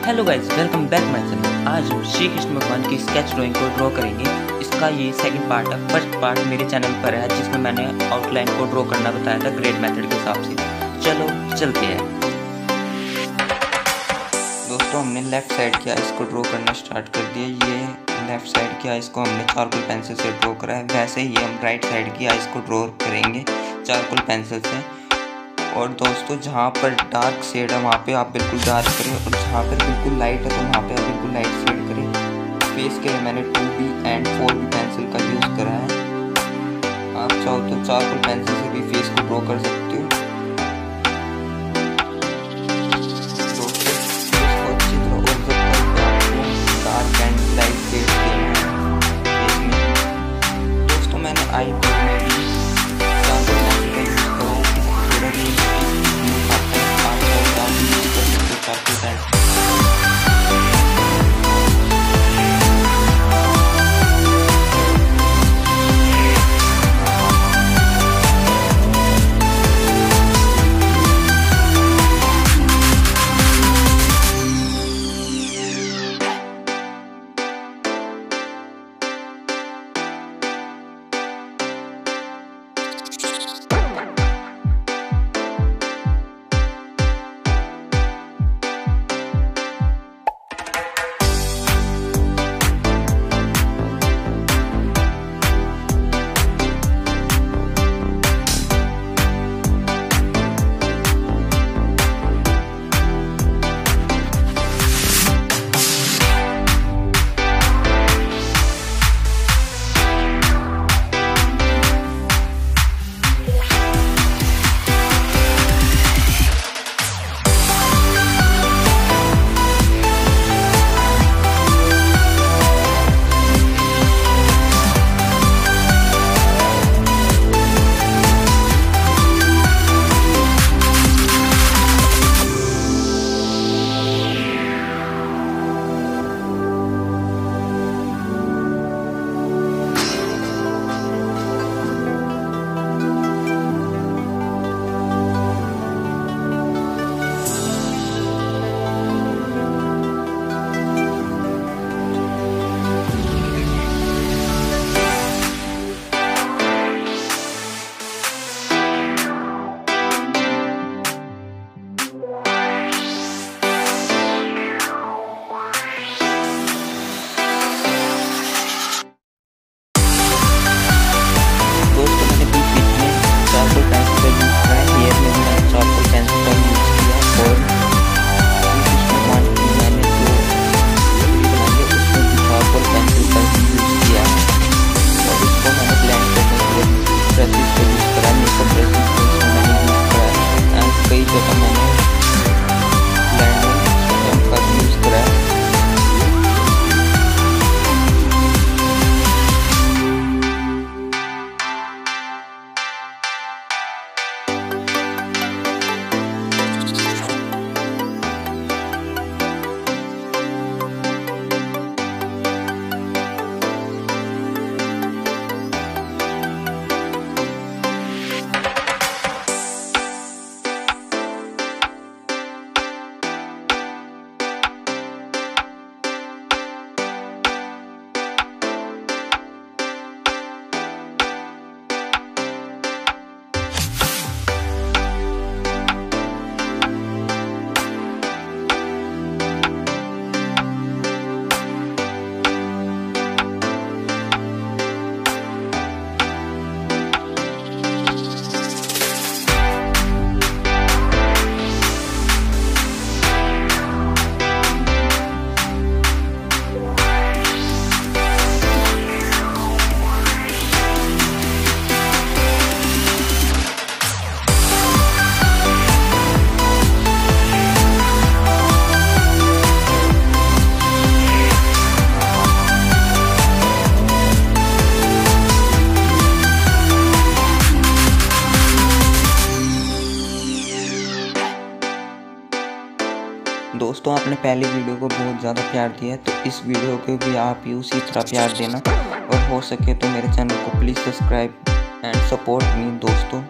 Hello guys, welcome back my channel. आज हम श्री कृष्ण भगवान की स्केच ड्राइंग को ड्रॉ करेंगे। इसका ये सेकंड पार्ट है। फर्स्ट पार्ट मेरे चैनल पर है जिसमें मैंने आउटलाइन को ड्रॉ करना बताया था ग्रेड मेथड के हिसाब से। चलो चलते हैं दोस्तों। हमने लेफ्ट साइड किया, इसको ड्रॉ करना स्टार्ट कर दिया। ये लेफ्ट साइड किया, इसको हमने चारकोल पेंसिल से ड्रॉ करा है। वैसे ही हम राइट साइड किया, इसको ड्रॉ करेंगे चारकोल पेंसिल से। और दोस्तों जहाँ पर डार्क शेड है वहाँ पे आप बिल्कुल डार्क करें, और जहाँ पर बिल्कुल लाइट है तो वहाँ पे आप बिल्कुल लाइट शेड करें। फेस के लिए मैंने 2B एंड 4B पेंसिल का यूज़ करा है। आप चाहो तो चारकोल पेंसिल से भी फेस को ड्रॉ कर सकते हो। दोस्तों इसको अच्छी तरह ऑब्जर्व करके आपको डार्क एंड लाइट शेड देना है फेस में। दोस्तों मैंने आई में भी चारकोल पेंसिल का यूज़ करा है। थोड़ा भी दोस्तों आपने पहली वीडियो को बहुत ज़्यादा प्यार दिया है, तो इस वीडियो को भी आप ही उसी तरह प्यार देना। और हो सके तो मेरे चैनल को please subscribe and support me दोस्तों।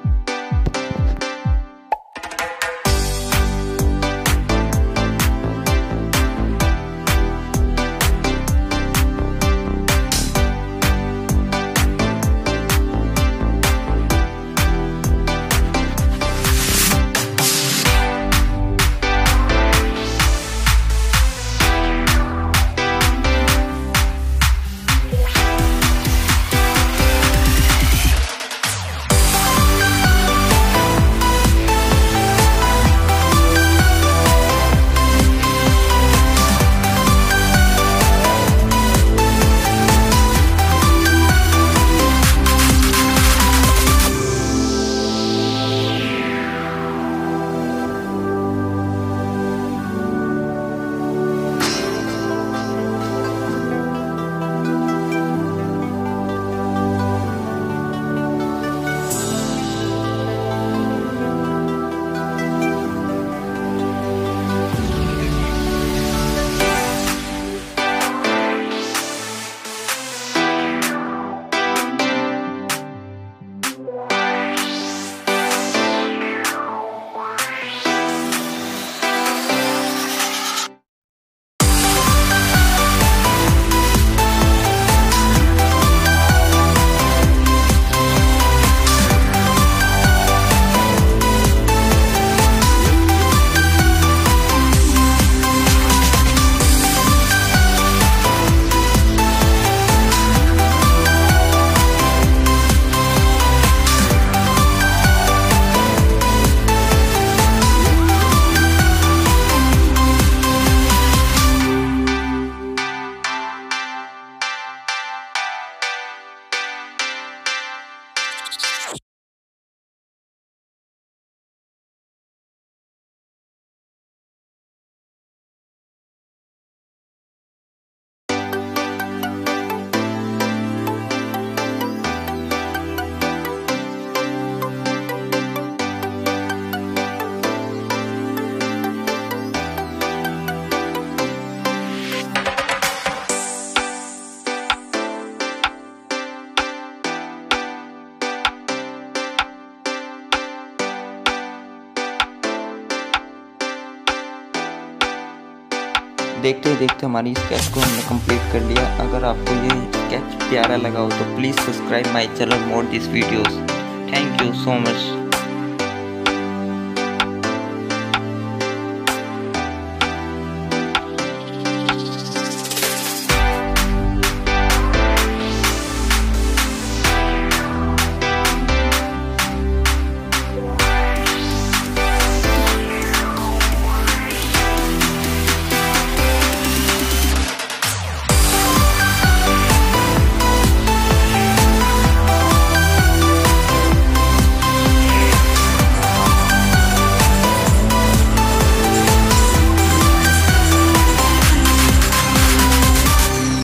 देखते देखते हमारी स्केच को हमने कंप्लीट कर लिया। अगर आपको ये स्केच प्यारा लगा हो तो please subscribe my channel more this videos. Thank you so much.